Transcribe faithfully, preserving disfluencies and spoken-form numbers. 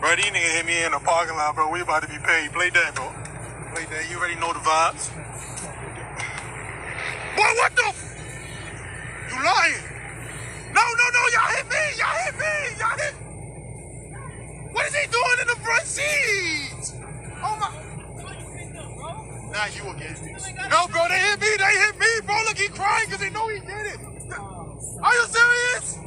Bro, these niggas hit me in the parking lot, bro. We about to be paid. Play that, bro. Play that. You already know the vibes. Boy, what the? You lying? No, no, no. Y'all hit me. Y'all hit me. Y'all hit. What is he doing in the front seat? Oh, my. Nah, you again. No, bro. They hit me. They hit me, bro. Look, he crying because they know he did it. Are you serious?